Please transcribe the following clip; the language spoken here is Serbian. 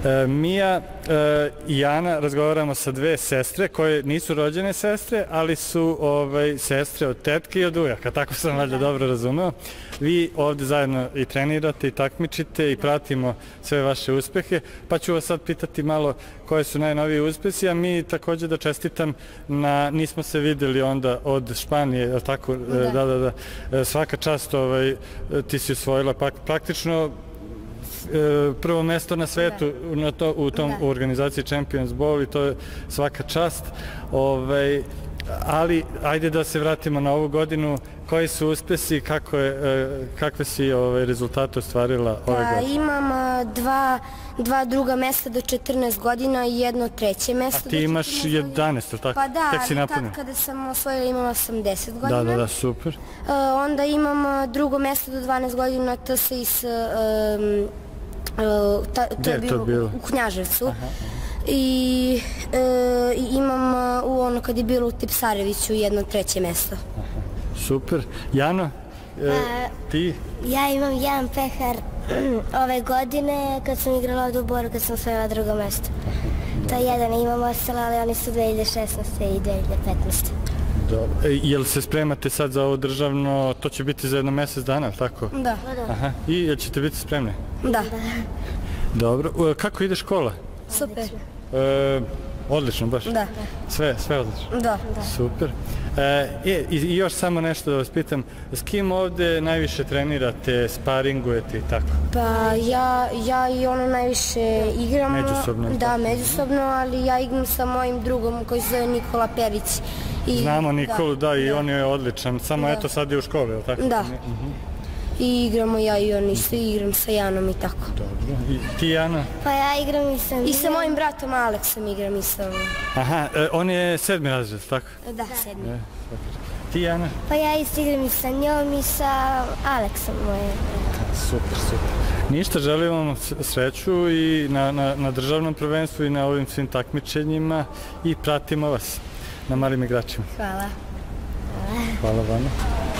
Mija i Ana razgovaramo sa dve sestre koje nisu rođene sestre, ali su sestre od tetke i od ujaka, tako sam valjda dobro razumeo. Vi ovde zajedno i trenirate i takmičite i pratimo sve vaše uspehe, pa ću vas sad pitati malo koje su najnoviji uspesi, a mi takođe da čestitam nismo se videli onda od Španije, tako? Da. Svaka čast, ti si osvojila praktično prvo mesto na svetu u organizaciji Champions Bowl i to je svaka čast. Ali ajde da se vratimo na ovu godinu. Koji su uspesi i kakve si rezultate ostvarila ove godine? Imam dva druga mesta do 14 godina i jedno treće mesto. A ti imaš 11, ili tako? Pa da, ali tad kada sam osvojila imala sam 10 godina. Da, super. Onda imam drugo mesto do 12 godina TSIS, to je bilo u Knjaževcu. I imam kad je bilo u Tipsareviću jedno treće mesto. Super. Jano, ti? Ja imam jedan pehar ove godine kad sam igrala od Boru, kad sam osvojila drugo mesto. To je jedan, imam ostalo, ali oni su 2016. i 2015. Dobro. Jel se spremate sad za ovo državno, to će biti za jedno mesec dana, tako? Da. I jel ćete biti spremni? Da. Dobro. Kako ide škola? Super. Odlično, baš? Da. Sve odlično? Da. Super. I još samo nešto da vas pitam, s kim ovde najviše trenirate, sparingujete i tako? Pa ja i ono najviše igram. Međusobno? Da, međusobno, ali ja igram sa mojim drugom koji se zove Nikola Perić. Znamo Nikolu, da, i on je odličan, samo eto sad je u školi, je li tako? Da. I igramo ja i on isto, igram sa Janom i tako. Dobro. I ti, Jana? Pa ja igram i sa mojim bratom Aleksom igram i sa... Aha, on je 7. razred, tako? Da, 7. Ti, Jana? Pa ja isto igram i sa njom i sa Aleksom mojim. Super. Ništa, želim vam sreću i na državnom prvenstvu i na ovim svim takmičenjima i pratimo vas na Malim igračima. Hvala. Hvala vama.